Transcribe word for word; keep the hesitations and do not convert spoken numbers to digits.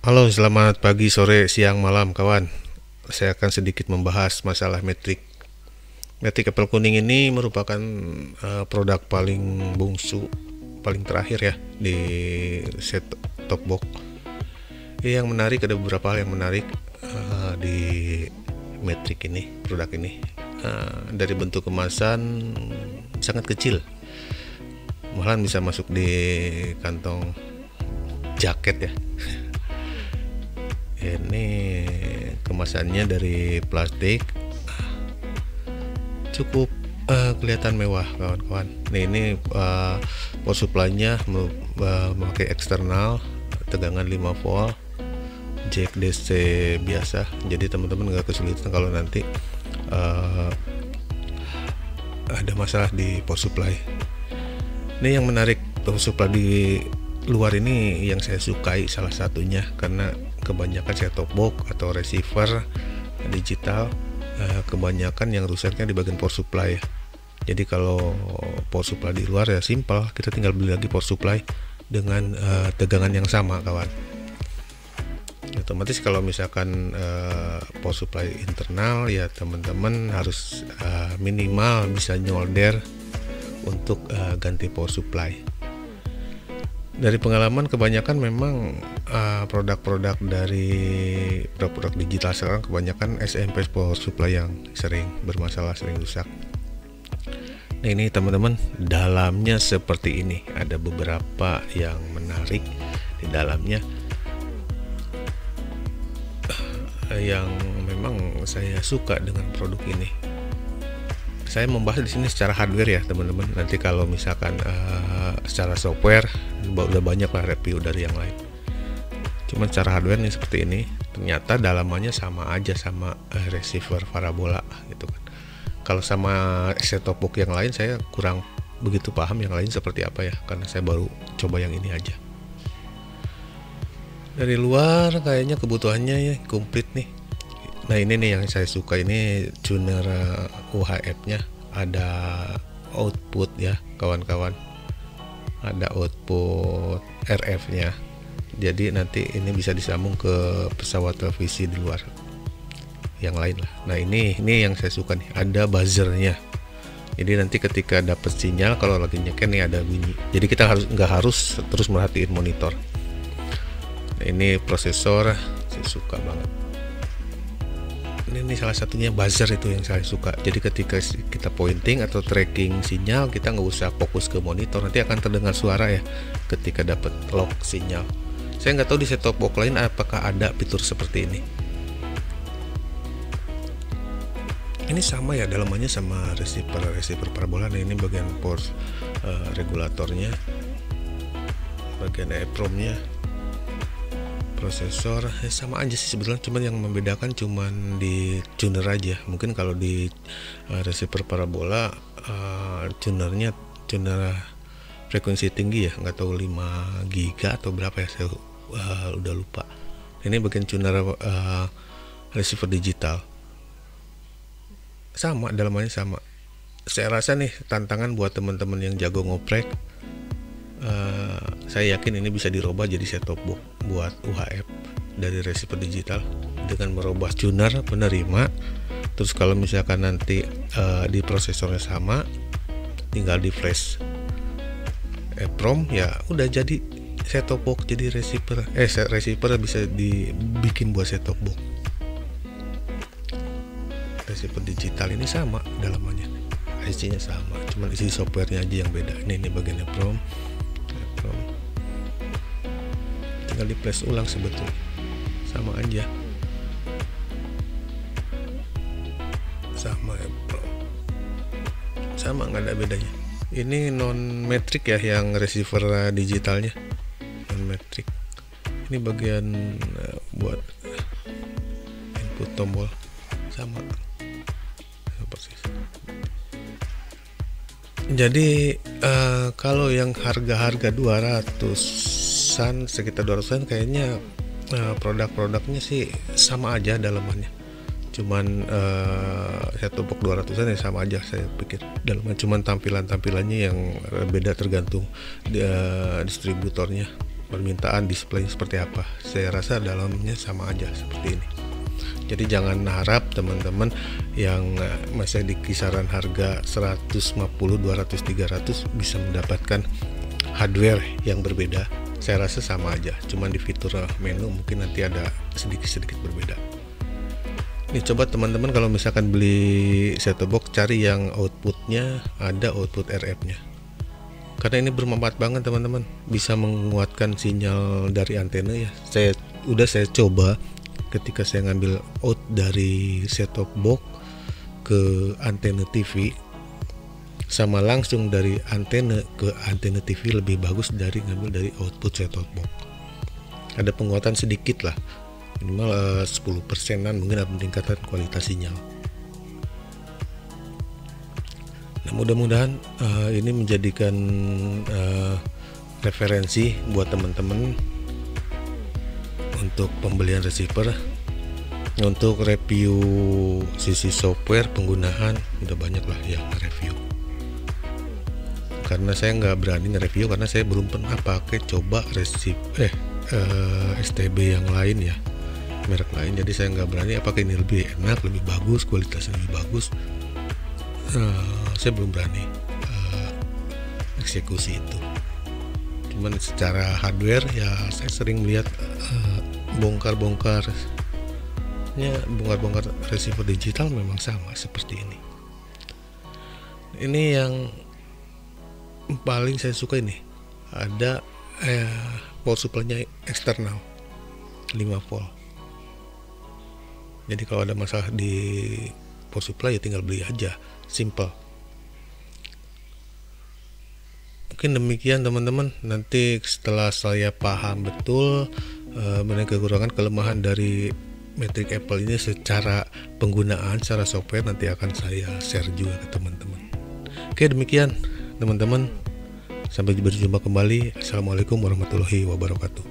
Halo, selamat pagi, sore, siang, malam, kawan. Saya akan sedikit membahas masalah metrik. Metrik apel kuning ini merupakan uh, produk paling bungsu, paling terakhir ya di set top box. Yang menarik, ada beberapa hal yang menarik uh, di metrik ini, produk ini. Uh, dari bentuk kemasan sangat kecil, malahan bisa masuk di kantong jaket ya. Ini kemasannya dari plastik, cukup uh, kelihatan mewah kawan-kawan. Nih ini uh, power supply-nya uh, memakai eksternal tegangan lima volt, jack D C biasa, jadi teman-teman nggak kesulitan kalau nanti uh, ada masalah di power supply. Ini yang menarik power supply di luar ini yang saya sukai salah satunya, karena kebanyakan set top box atau receiver digital eh, kebanyakan yang rusaknya di bagian power supply ya. Jadi kalau power supply di luar ya simpel, kita tinggal beli lagi power supply dengan eh, tegangan yang sama kawan. Otomatis kalau misalkan eh, power supply internal ya teman-teman harus eh, minimal bisa nyolder untuk eh, ganti power supply. Dari pengalaman kebanyakan memang uh, produk-produk dari produk-produk digital sekarang kebanyakan S M P power supply yang sering bermasalah, sering rusak. Nah ini teman-teman, dalamnya seperti ini, ada beberapa yang menarik di dalamnya uh, yang memang saya suka dengan produk ini. Saya membahas di sini secara hardware ya teman-teman. Nanti kalau misalkan uh, secara software udah banyak lah review dari yang lain. Cuman secara hardware nih seperti ini. Ternyata dalamannya sama aja sama uh, receiver parabola gitu kan. Kalau sama set top box yang lain saya kurang begitu paham yang lain seperti apa ya, karena saya baru coba yang ini aja. Dari luar kayaknya kebutuhannya ya komplit nih. Nah ini nih yang saya suka, ini tuner U H F nya, ada output ya kawan-kawan, ada output R F nya, jadi nanti ini bisa disambung ke pesawat televisi di luar yang lain lah. Nah ini ini yang saya suka nih, ada buzzernya, jadi nanti ketika dapat sinyal kalau lagi nyeken nih ada bunyi, jadi kita harus nggak harus terus merhatiin monitor. Nah, ini prosesor saya suka banget. Ini salah satunya buzzer itu yang saya suka, jadi ketika kita pointing atau tracking sinyal kita nggak usah fokus ke monitor, nanti akan terdengar suara ya ketika dapat lock sinyal. Saya nggak tahu di set top box lain apakah ada fitur seperti ini. Ini sama ya dalamannya sama receiver receiver parabola. Nah ini bagian power uh, regulatornya, bagian EEPROM nya, prosesor ya sama aja sih sebetulnya, cuman yang membedakan cuman di tuner aja. Mungkin kalau di uh, receiver parabola uh, tunernya tuner frekuensi tinggi ya, nggak tahu lima giga atau berapa ya, saya uh, udah lupa. Ini bagian tuner uh, receiver digital, sama dalamannya sama. Saya rasa nih tantangan buat teman-teman yang jago ngoprek. Uh, saya yakin ini bisa dirubah jadi set top box buat U H F dari receiver digital dengan merubah tuner penerima. Terus kalau misalkan nanti uh, di prosesornya sama, tinggal di flash EEPROM ya udah jadi set top box, jadi receiver eh receiver bisa dibikin buat set top box. Receiver digital ini sama dalamannya, I C-nya sama, cuman isi softwarenya aja yang beda. Ini ini bagian EEPROM. Tinggal di flash ulang, sebetulnya sama aja, sama sama nggak ada bedanya. Ini non metrik ya yang receiver digitalnya, non metrik. Ini bagian uh, buat input tombol sama persis. Jadi uh, kalau yang harga-harga dua ratusan, sekitar dua ratusan kayaknya uh, produk-produknya sih sama aja dalamannya. Cuman uh, set top box dua ratusan ya sama aja saya pikir dalamannya, cuman tampilan-tampilannya yang beda tergantung uh, distributornya. permintaan display seperti apa. Saya rasa dalamnya sama aja seperti ini. Jadi jangan harap teman-teman yang masih di kisaran harga seratus lima puluh, dua ratus, tiga ratus bisa mendapatkan hardware yang berbeda. Saya rasa sama aja, cuman di fitur menu mungkin nanti ada sedikit-sedikit berbeda. Ini coba teman-teman kalau misalkan beli set-top box, cari yang outputnya ada output R F nya, karena ini bermanfaat banget teman-teman, bisa menguatkan sinyal dari antena ya. Saya udah saya coba ketika saya ngambil out dari set-top box ke antena T V, sama langsung dari antena ke antena T V lebih bagus dari ngambil dari output set-top box. Ada penguatan sedikit lah, minimal uh, sepuluh persenan mungkin, ada peningkatan kualitas sinyal. Nah, mudah-mudahan uh, ini menjadikan uh, referensi buat teman-teman untuk pembelian receiver. Untuk review sisi software penggunaan udah banyak lah yang review, karena saya nggak berani nge-review karena saya belum pernah pakai coba receiver eh uh, S T B yang lain ya, merek lain. Jadi saya nggak berani apakah ini lebih enak, lebih bagus, kualitasnya lebih bagus. Uh, saya belum berani uh, eksekusi itu. Cuman secara hardware ya saya sering melihat uh, bongkar-bongkar ya, bongkar-bongkar receiver digital memang sama seperti ini. Ini yang paling saya suka, ini ada eh, power supply-nya eksternal lima volt. Jadi kalau ada masalah di power supply ya tinggal beli aja, simple. Mungkin demikian teman-teman. Nanti setelah saya paham betul uh, mengenai kekurangan kelemahan dari Matrix Apple ini secara penggunaan, secara software, nanti akan saya share juga ke teman-teman. Oke, demikian teman-teman. Sampai berjumpa kembali. Assalamualaikum warahmatullahi wabarakatuh.